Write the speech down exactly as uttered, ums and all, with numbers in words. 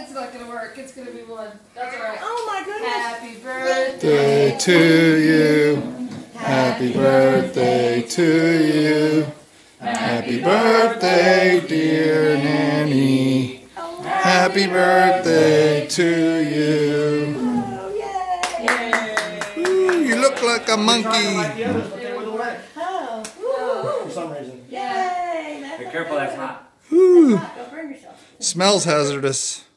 It's not gonna work. It's gonna be one. That's alright. Oh my goodness. Happy birthday Day to you. Happy birthday to you. Happy birthday, dear Nanny. Happy birthday to you. Oh, yay. Ooh, you look like a monkey. Oh. For some reason. Yay. Be careful, that's hot. Ooh, Don't burn yourself. smells hazardous.